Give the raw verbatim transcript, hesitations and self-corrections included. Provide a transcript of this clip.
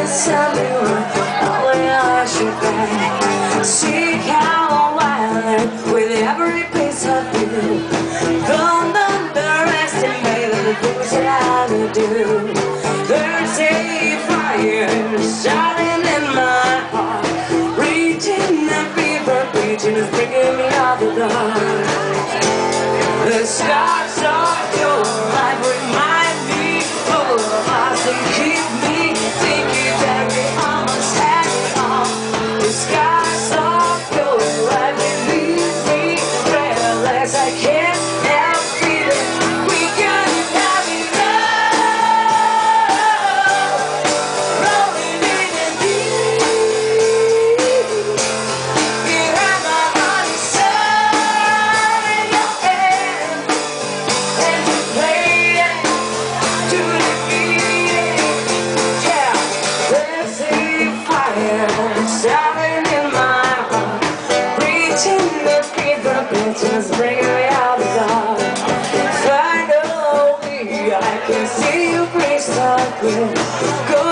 tell me what only I should be. Seek how wild with every piece of you. Don't underestimate the things that I do. There's a fire shining in my heart, reaching the fever, reaching is bringing me out the dark. The stars of your life remind me of us and keep me thinking that we almost had it all. The skies of your life leave me breathless. I can't help feeling we can have enough. Rolling in the deep, you have my heart inside your hand, and you play it to defeat it. Yeah, there's a fire shining in my heart, reaching the fever pitch and it's bringing me out the dark. Finally, I can see you crystal clear. Go